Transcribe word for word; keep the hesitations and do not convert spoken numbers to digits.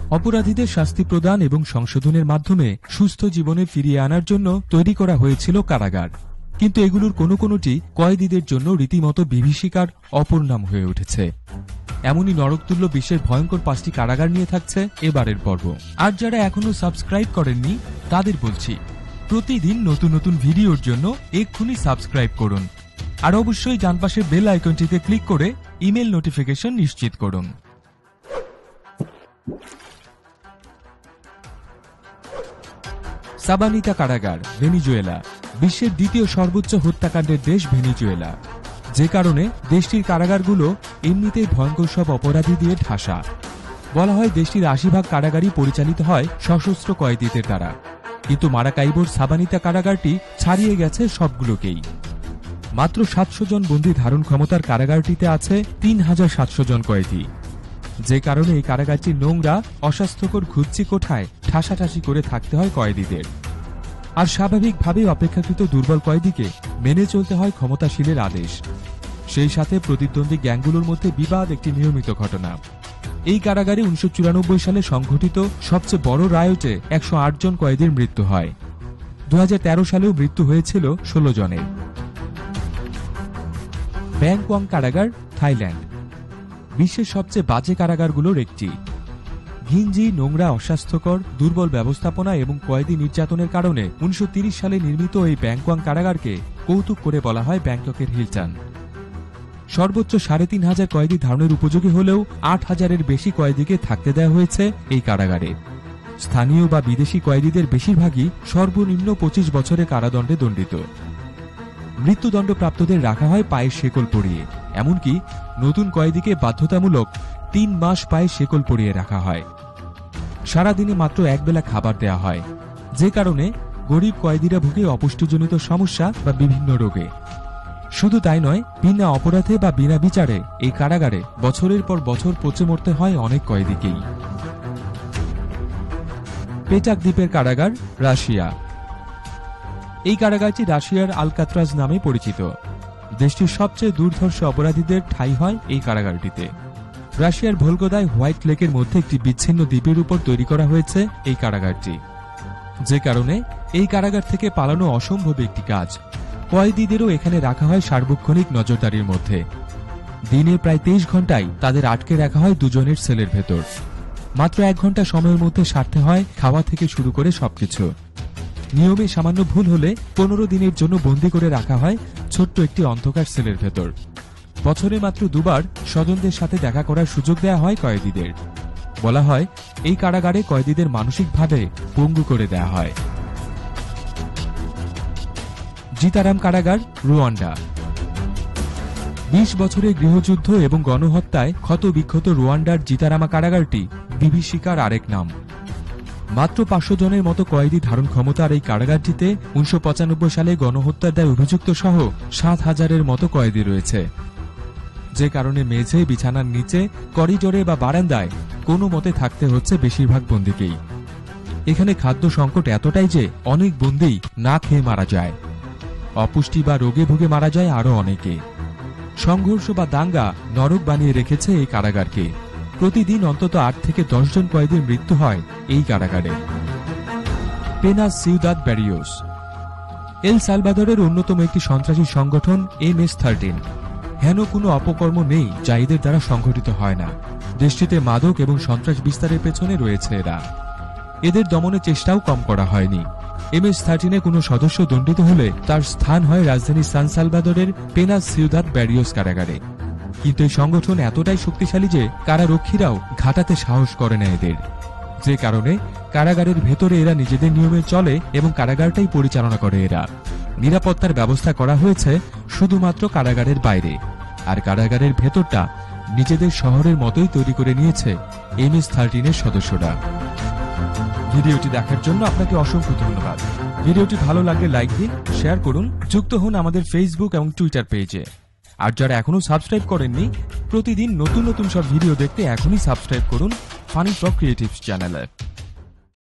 অপরাধীদের শাস্তি প্রদান এবং সংশোধনের মাধ্যমে সুস্থ জীবনে ফিরিয়ে আনার জন্য তৈরি করা হয়েছিল কারাগার, কিন্তু এগুলোর কোনো কোনোটি কয়েদিদের জন্য রীতিমতো বিভীষিকার অপর নাম হয়ে উঠেছে। এমনই নরকতুল্য বিশ্বের ভয়ঙ্কর পাঁচটি কারাগার নিয়ে থাকছে এবারের পর্ব। আর যারা এখনো সাবস্ক্রাইব করেননি তাদের বলছি, প্রতিদিন নতুন নতুন ভিডিওর জন্য এক্ষুনি সাবস্ক্রাইব করুন, আর অবশ্যই ডান পাশের বেল আইকনটিতে ক্লিক করে ইমেল নোটিফিকেশন নিশ্চিত করুন। সাবানিতা কারাগার, ভেনিজুয়েলা। বিশ্বের দ্বিতীয় সর্বোচ্চ হত্যাকাণ্ডের দেশ ভেনিজুয়েলা, যে কারণে দেশটির কারাগারগুলো এমনিতেই ভয়ঙ্কর সব অপরাধী দিয়ে ঠাসা। বলা হয় দেশটির আশি ভাগ কারাগারই পরিচালিত হয় সশস্ত্র কয়েদিদের দ্বারা, কিন্তু মারাকাইবোর সাবানিতা কারাগারটি ছাড়িয়ে গেছে সবগুলোকেই। মাত্র সাতশো জন বন্দী ধারণ ক্ষমতার কারাগারটিতে আছে তিন হাজার সাতশো জন কয়েদি, যে কারণে এই কারাগারটি নোংরা, অস্বাস্থ্যকর ঘুচ্ছি কোঠায় ঠাসাঠাসি করে থাকতে হয় কয়েদিদের। আর স্বাভাবিকভাবেই অপেক্ষাকৃত দুর্বল কয়েদিকে মেনে চলতে হয় ক্ষমতাশীলের আদেশ। সেই সাথে প্রতিদ্বন্দ্বী গ্যাংগুলোর মধ্যে বিবাদ একটি নিয়মিত ঘটনা। এই কারাগারে উনিশশো চুরানব্বই সালে সংঘটিত সবচেয়ে বড় রায়টে একশো আট জন কয়েদির মৃত্যু হয়। দু হাজার তেরো সালেও মৃত্যু হয়েছিল ষোলো জনের। ব্যাংকওয়াং কারাগার, থাইল্যান্ড। বিশ্বের সবচেয়ে বাজে কারাগারগুলোর একটি। ঘিঞ্জি, নোংরা, অস্বাস্থ্যকর, দুর্বল ব্যবস্থাপনা এবং কয়েদি নির্যাতনের কারণে উনিশশো তিরিশ সালে নির্মিত এই ব্যাংকওয়াং কারাগারকে কৌতুক করে বলা হয় ব্যাংককের হিলটন। সর্বোচ্চ সাড়ে তিন হাজার কয়েদি ধারণের উপযোগী হলেও আট হাজারের বেশি কয়েদিকে থাকতে দেওয়া হয়েছে এই কারাগারে। স্থানীয় বা বিদেশি কয়েদিদের বেশিরভাগই সর্বনিম্ন পঁচিশ বছরের কারাদণ্ডে দণ্ডিত। মৃত্যুদণ্ডপ্রাপ্তদের রাখা হয় পায়ের শেকল পরিয়ে, এমনকি নতুন কয়েদিকে বাধ্যতামূলক তিন মাস পায়ে শেকল পরিয়ে রাখা হয়। সারাদিনে মাত্র একবেলা খাবার দেয়া হয়, যে কারণে গরিব কয়েদিরা ভুগে অপুষ্টিজনিত সমস্যা বা বিভিন্ন রোগে। শুধু তাই নয়, বিনা অপরাধে বা বিনা বিচারে এই কারাগারে বছরের পর বছর পচে মরতে হয় অনেক কয়েদিকেই। পেটাক দ্বীপের কারাগার, রাশিয়া। এই কারাগারটি রাশিয়ার আলকাত্রাজ নামে পরিচিত। দেশটির সবচেয়ে দুর্ধর্ষ অপরাধীদের ঠাঁই হয় এই কারাগারটিতে। রাশিয়ার ভোলগোদায় হোয়াইট লেকের মধ্যে একটি বিচ্ছিন্ন দ্বীপের উপর তৈরি করা হয়েছে এই কারাগারটি, যে কারণে এই কারাগার থেকে পালানো অসম্ভব একটি কাজ। কয়েদিদেরও এখানে রাখা হয় সার্বক্ষণিক নজরদারির মধ্যে। দিনে প্রায় তেইশ ঘন্টায় তাদের আটকে রাখা হয় দুজনের সেলের ভেতর। মাত্র এক ঘন্টা সময়ের মধ্যে সারতে হয় খাওয়া থেকে শুরু করে সবকিছু। নিয়মে সামান্য ভুল হলে পনেরো দিনের জন্য বন্দী করে রাখা হয় ছোট্ট একটি অন্ধকার সেলের ভেতর। বছরে মাত্র দুবার স্বজনদের সাথে দেখা করার সুযোগ দেয়া হয় কয়েদিদের। বলা হয় এই কারাগারে কয়েদিদের মানসিকভাবে পঙ্গু করে দেয়া হয়। জিতারাম কারাগার, রুয়ান্ডা। বিশ বছরের গৃহযুদ্ধ এবং গণহত্যায় ক্ষত বিক্ষত রুয়ান্ডার জিতারামা কারাগারটি বিভীষিকার আরেক নাম। মাত্র পাঁচশো জনের মতো কয়েদি ধারণ ক্ষমতার এই কারাগারটিতে উনিশশো পঁচানব্বই সালে গণহত্যার দায়ে অভিযুক্ত সহ সাত হাজারের মতো কয়েদি রয়েছে, যে কারণে মেঝে, বিছানার নিচে, করিডোরে বা বারান্দায় কোনো মতে থাকতে হচ্ছে বেশিরভাগ বন্দীকেই। এখানে খাদ্য সংকট এতটাই যে অনেক বন্দী না খেয়ে মারা যায়। অপুষ্টি বা রোগে ভুগে মারা যায় আরো অনেকে। সংঘর্ষ বা দাঙ্গা নরক বানিয়ে রেখেছে এই কারাগারকে। প্রতিদিন অন্তত আট থেকে দশ জন কয়েদির মৃত্যু হয় এই কারাগারে। পেনাস সিউদাদ ব্যারিওস। এল সালভাদরের অন্যতম একটি সন্ত্রাসী সংগঠন এম এস থার্টিন। হেন কোনো অপকর্ম নেই যা এদের দ্বারা সংঘটিত হয় না। দেশটিতে মাদক এবং সন্ত্রাস বিস্তারের পেছনে রয়েছে এরা। এদের দমনের চেষ্টাও কম করা হয়নি। এম এস থার্টিনে কোনো সদস্য দণ্ডিত হলে তার স্থান হয় রাজধানী সান সালভাদরের পেনাস সিউদাদ ব্যারিওস কারাগারে। কিন্তু এই সংগঠন এতটাই শক্তিশালী যে কারারক্ষীরাও ঘাটাতে সাহস করে না এদের, যে কারণে কারাগারের ভেতরে এরা নিজেদের নিয়মে চলে এবং কারাগারটাই পরিচালনা করে এরা। নিরাপত্তার ব্যবস্থা করা হয়েছে শুধুমাত্র কারাগারের বাইরে, আর কারাগারের ভেতরটা নিজেদের শহরের মতোই তৈরি করে নিয়েছে এম এস থার্টিনের সদস্যরা। ভিডিওটি দেখার জন্য আপনাকে অসংখ্য ধন্যবাদ। ভিডিওটি ভালো লাগলে লাইক দিন, শেয়ার করুন, যুক্ত হন আমাদের ফেসবুক এবং টুইটার পেজে। আর যারা এখনো সাবস্ক্রাইব করেননি, প্রতিদিন নতুন নতুন সব ভিডিও দেখতে এখনই সাবস্ক্রাইব করুন ফানি ফ্রগ ক্রিয়েটিভস চ্যানেলে।